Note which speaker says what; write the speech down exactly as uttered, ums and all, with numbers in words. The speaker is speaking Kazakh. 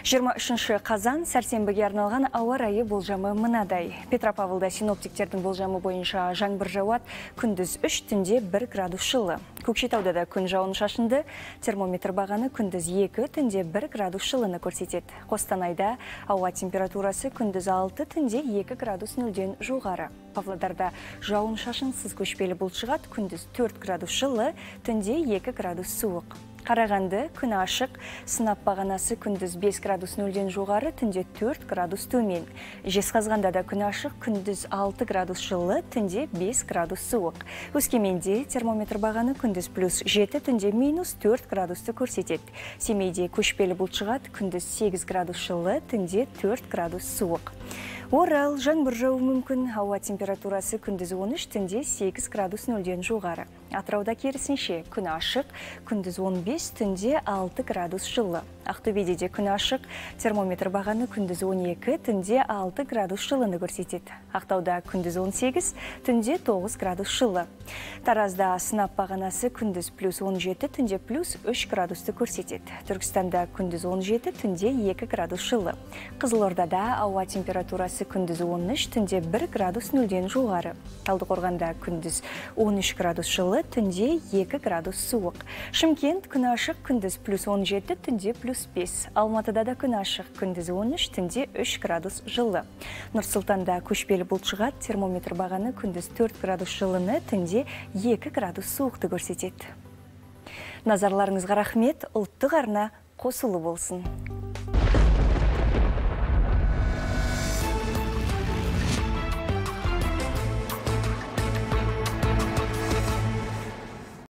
Speaker 1: жиырма үшінші қазан сәрсенбіге арналған ауа райы болжамы мынадай. Петропавлда синоптиктердің болжамы бойынша жаңбыр жауады, күндіз үш, түнде бір градус жылы. Көкшетауда да күн жауын шашынды, термометр бағаны күндіз екі, түнде бір градус жылыны көрсетеді. Қостанайда ауа температурасы күндіз алты, түнде екі градус нөлден жоғары. Павлодарда жауын шашынсыз көшпелі бұлт шығады, күндіз төрт градус жылы, түнде екі градус суық. Қарағанды күн ашық, сынап бағанасы күндіз бес градус нөлден жоғары, түнде төрт градус төмен. Жезқазғанда да күн ашық, күндіз алты градус жылы, түнде бес градус суық. Өскеменде термометр бағаны күндіз плюс жеті, түнде минус төрт градусты көрсетеді. Семейде көшпелі бұлт шығады, күндіз сегіз градус жылы, түнде төрт градус суық. Орал жаңбыр жауы мүмкін, ауа температурасы күндіз он үш, түнде сегіз градус нөлден жоғары. Атырауда керісінше күн ашық, күндіз он бес, түнде алты градус жылы. Ақтөбеде де күн ашық, термометр бағаны күндіз он екі, түнде алты градус жылыны көрсетеді. Ақтауда күндіз он сегіз, түнде тоғыз градус жылы. Таразда сынап бағанасы күндіз плюс он жеті, түнде плюс үш градусты көрсетеді. Түркістанда күндіз он жеті, түнде екі градус жылы. Қызылордада ауа температурасы күндіз он үш, түнде бір градус нөлден жоғары. Талдықорғанда күндіз он үш градус жылы, түнде екі градус суық. Шымкент күн ашық, күндіз плюс он жеті, түнде плюс бес. Алматыда да күн ашық, күндіз он үш, түнде үш градус жылы. Нұр-Сұлтанда көшпелі бұлт шығады, термометр бағаны күндіз төрт градус жылыны, түнде екі градус суықты көрсетеді. Назарларыңызға рахмет, ұлттық арна қосулы болсын.